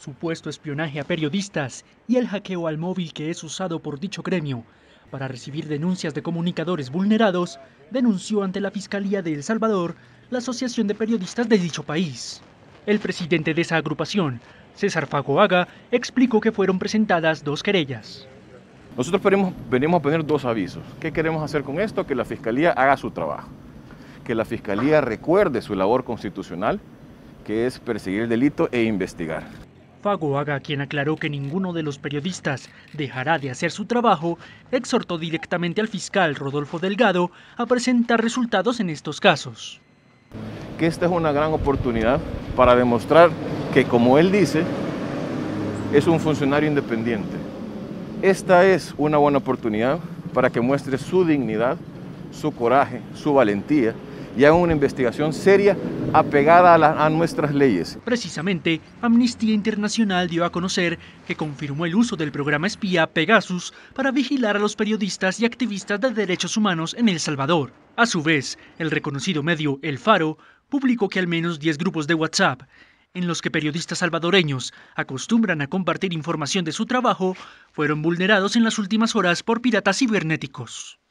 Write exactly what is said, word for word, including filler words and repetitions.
supuesto espionaje a periodistas y el hackeo al móvil que es usado por dicho gremio para recibir denuncias de comunicadores vulnerados, denunció ante la Fiscalía de El Salvador la Asociación de Periodistas de dicho país. El presidente de esa agrupación, César Fagoaga, explicó que fueron presentadas dos querellas. Nosotros venimos, venimos a poner dos avisos. ¿Qué queremos hacer con esto? Que la Fiscalía haga su trabajo, que la Fiscalía recuerde su labor constitucional, que es perseguir el delito e investigar. Fagoaga, quien aclaró que ninguno de los periodistas dejará de hacer su trabajo, exhortó directamente al fiscal Rodolfo Delgado a presentar resultados en estos casos. Que esta es una gran oportunidad para demostrar que, como él dice, es un funcionario independiente. Esta es una buena oportunidad para que muestre su dignidad, su coraje, su valentía y haga una investigación seria apegada a, la, a nuestras leyes. Precisamente, Amnistía Internacional dio a conocer que confirmó el uso del programa espía Pegasus para vigilar a los periodistas y activistas de derechos humanos en El Salvador. A su vez, el reconocido medio El Faro publicó que al menos diez grupos de WhatsApp, en los que periodistas salvadoreños acostumbran a compartir información de su trabajo, fueron vulnerados en las últimas horas por piratas cibernéticos.